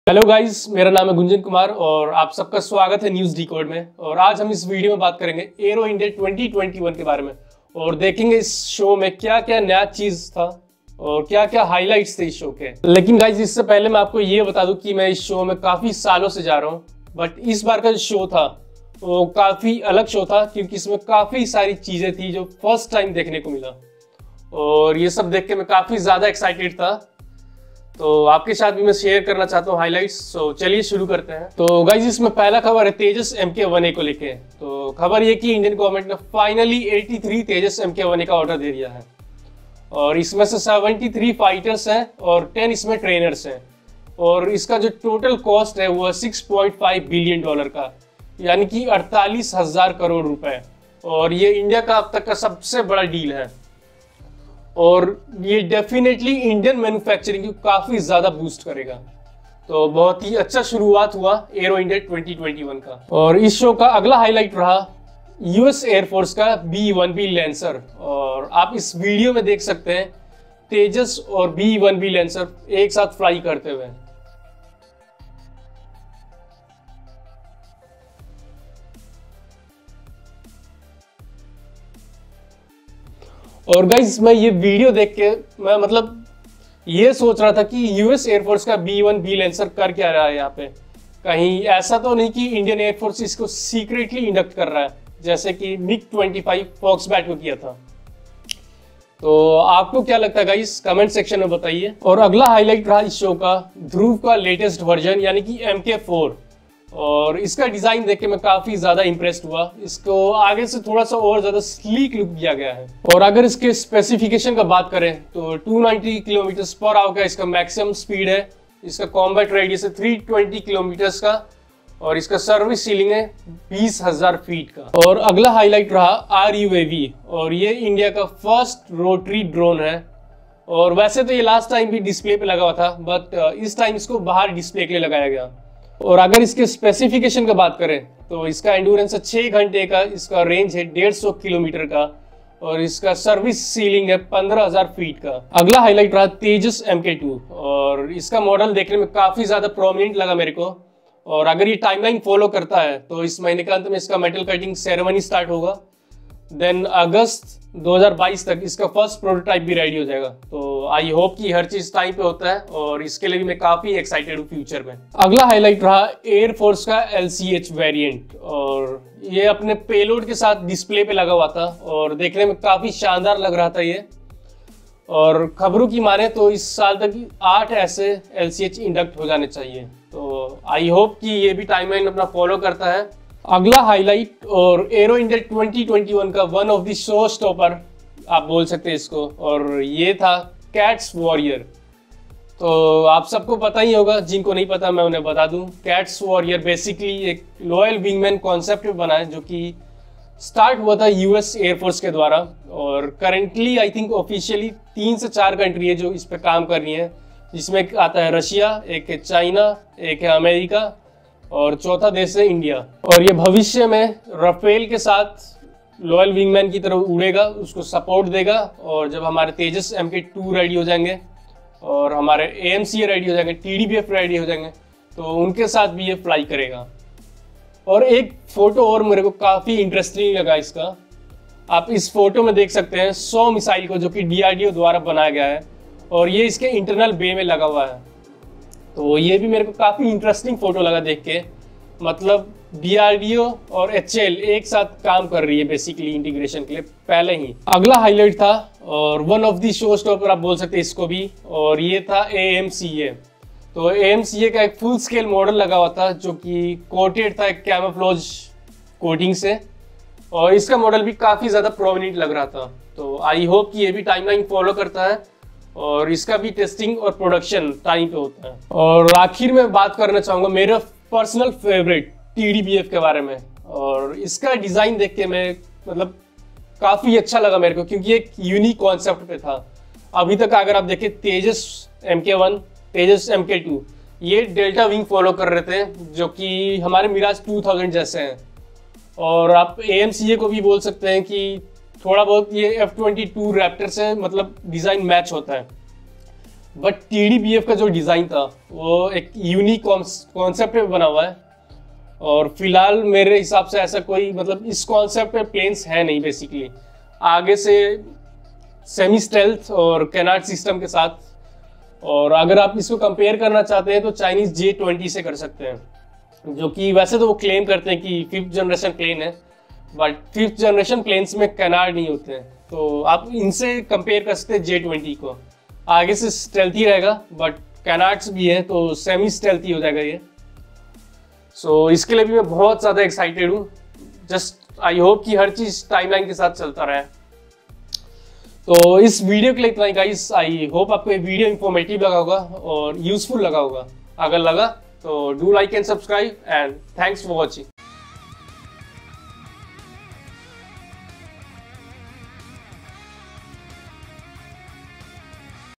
Hello guys, मेरा नाम है गुंजन कुमार और आप सबका स्वागत है न्यूज़ डिकोड में। और आज हम इस वीडियो में बात करेंगे एरो इंडिया 2021 के बारे में और देखेंगे इस शो में क्या क्या नया चीज़ था और क्या क्या हाइलाइट्स थे इस शो के। लेकिन गाइस, इससे पहले मैं आपको ये बता दूं कि मैं इस शो में काफ़ी सालों से जा रहा हूँ, बट इस बार का जो शो था वो काफ़ी अलग शो था क्योंकि इसमें काफ़ी सारी चीज़ें थी जो फर्स्ट टाइम देखने को मिला और ये सब देख के मैं काफ़ी ज़्यादा एक्साइटेड था। तो आपके साथ भी मैं शेयर करना चाहता हूँ हाइलाइट्स। तो चलिए शुरू करते हैं। तो गाइस, इसमें पहला खबर है तेजस MK1A को लेके। तो खबर ये कि इंडियन गवर्नमेंट ने फाइनली 83 तेजस MK1A का ऑर्डर दे दिया है और इसमें से 73 फाइटर्स हैं और 10 इसमें ट्रेनर्स हैं और इसका जो टोटल कॉस्ट है वो 6.5 बिलियन डॉलर का, यानी कि 48,000 करोड़ रुपए। और ये इंडिया का अब तक का सबसे बड़ा डील है और ये डेफिनेटली इंडियन मैन्युफैक्चरिंग को काफ़ी ज़्यादा बूस्ट करेगा। तो बहुत ही अच्छा शुरुआत हुआ एरो इंडिया 2021 का। और इस शो का अगला हाईलाइट रहा US एयरफोर्स का B-1B लैंसर। और आप इस वीडियो में देख सकते हैं तेजस और B-1B लैंसर एक साथ फ्लाई करते हुए। और गाइज, मैं ये वीडियो देख के मैं ये सोच रहा था कि US एयरफोर्स का B-1B लैंसर कर क्या रहा है यहाँ पे। कहीं ऐसा तो नहीं कि इंडियन एयरफोर्स इसको सीक्रेटली इंडक्ट कर रहा है जैसे कि MiG-25 फॉक्सबैट को किया था। तो आपको क्या लगता है गाइज, कमेंट सेक्शन में बताइए। और अगला हाईलाइट रहा इस शो का ध्रुव का लेटेस्ट वर्जन यानी कि MK4। और इसका डिजाइन देख के मैं काफी ज्यादा इंप्रेस्ड हुआ। इसको आगे से थोड़ा सा और ज्यादा स्लीक लुक दिया गया है। और अगर इसके स्पेसिफिकेशन का बात करें तो 290 किलोमीटर पर आवर का इसका मैक्सिमम स्पीड है। इसका कॉम्बैट रेडियस है 320 किलोमीटर का और इसका सर्विस सीलिंग है 20,000 फीट का। और अगला हाईलाइट रहा RUAV और ये इंडिया का फर्स्ट रोटरी ड्रोन है। और वैसे तो ये लास्ट टाइम भी डिस्प्ले पे लगा हुआ था, बट इस टाइम इसको बाहर डिस्प्ले के लिए लगाया गया। और अगर इसके स्पेसिफिकेशन का बात करें तो इसका एंड्योरेंस है 6 घंटे का, इसका रेंज है 150 किलोमीटर का और इसका सर्विस सीलिंग है 15,000 फीट का। अगला हाईलाइट रहा तेजस MK2 और इसका मॉडल देखने में काफी ज्यादा प्रोमिनेंट लगा मेरे को। और अगर ये टाइमलाइन फॉलो करता है तो इस महीने के अंत में इसका मेटल कटिंग सेरेमनी स्टार्ट होगा, देन अगस्त 2022 तक इसका फर्स्ट प्रोटोटाइप भी रेडी हो जाएगा। तो आई होप कि हर चीज टाइम पे होता है और इसके लिए भी मैं काफी एक्साइटेड हूँ फ्यूचर में। अगला हाईलाइट रहा एयरफोर्स का LCH वेरिएंट और ये अपने पेलोड के साथ डिस्प्ले पे लगा हुआ था और देखने में काफी शानदार लग रहा था ये। और खबरों की माने तो इस साल तक 8 ऐसे LCH इंडक्ट हो जाने चाहिए। तो आई होप कि ये भी टाइमलाइन अपना फॉलो करता है। अगला हाईलाइट और एरो इंडिया 2021 का one of the showstopper आप बोल सकते हैं इसको, और ये था कैट्स वॉरियर। तो आप सबको पता ही होगा, जिनको नहीं पता मैं उन्हें बता दूं। कैट्स वॉरियर बेसिकली एक लॉयल विंगमैन कॉन्सेप्ट पे बना है जो कि स्टार्ट हुआ था US एयरफोर्स के द्वारा और करेंटली आई थिंक ऑफिशियली 3 से 4 कंट्री है जो इस पे काम कर रही है, जिसमें आता है रशिया, एक है चाइना, एक है अमेरिका और चौथा देश है इंडिया। और ये भविष्य में राफेल के साथ लॉयल विंगमैन की तरह उड़ेगा, उसको सपोर्ट देगा। और जब हमारे तेजस MK2 रेडी हो जाएंगे और हमारे AMCA रेडी हो जाएंगे, TDBF रेडी हो जाएंगे, तो उनके साथ भी ये फ्लाई करेगा। और एक फोटो और मेरे को काफ़ी इंटरेस्टिंग लगा इसका। आप इस फोटो में देख सकते हैं 100 मिसाइल को जो कि DRDO द्वारा बनाया गया है और ये इसके इंटरनल बे में लगा हुआ है। तो ये भी मेरे को काफ़ी इंटरेस्टिंग फोटो लगा देख के। मतलब DRDO और HAL एक साथ काम कर रही है बेसिकली इंटीग्रेशन के लिए पहले ही। अगला हाईलाइट था और one of the showstopper आप बोल सकते हैं इसको भी, और ये था AMCA। तो AMCA का एक फुल स्केल मॉडल लगा हुआ था जो कि कोटेड था एक कैमोफ्लेज कोटिंग से और इसका मॉडल भी काफ़ी ज़्यादा प्रोमिनेंट लग रहा था। तो आई होप कि ये भी टाइमलाइन फॉलो करता है और इसका भी टेस्टिंग और प्रोडक्शन टाइम पे होता है। और आखिर में बात करना चाहूँगा मेरा पर्सनल फेवरेट TDBF के बारे में। और इसका डिज़ाइन देख के मैं काफ़ी अच्छा लगा मेरे को क्योंकि एक यूनिक कॉन्सेप्ट पे था। अभी तक अगर आप देखें तेजस MK1, तेजस MK2 ये डेल्टा विंग फॉलो कर रहे थे जो कि हमारे मिराज 2000 जैसे हैं। और आप AMCA को भी बोल सकते हैं कि थोड़ा बहुत ये F-22 रैप्टर से डिज़ाइन मैच होता है। बट TDBF का जो डिज़ाइन था वो एक यूनिक कॉन्सेप्ट पे बना हुआ है, और फिलहाल मेरे हिसाब से ऐसा कोई मतलब इस कॉन्सेप्ट पे प्लेन्स है नहीं बेसिकली। आगे से सेमी स्टेल्थ और कैनाट सिस्टम के साथ, और अगर आप इसको कंपेयर करना चाहते हैं तो चाइनीज J20 से कर सकते हैं, जो कि वैसे तो वो क्लेम करते हैं कि 5th जनरेशन प्लेन है, बट 5th जनरेशन प्लेन्स में कैनार्ड नहीं होते हैं, तो आप इनसे कंपेयर कर सकते हैं J20 को। आगे से स्टेल्थी रहेगा बट कैनार्ड्स भी है, तो सेमी स्टेल्थी हो जाएगा ये। सो इसके लिए भी मैं बहुत ज़्यादा एक्साइटेड हूँ। जस्ट आई होप कि हर चीज़ टाइमलाइन के साथ चलता रहे। तो इस वीडियो के लिए इतना ही गाइस। आई होप आपको ये वीडियो इंफॉर्मेटिव लगा होगा और यूजफुल लगा होगा। अगर लगा तो do like and subscribe, and thanks for watching.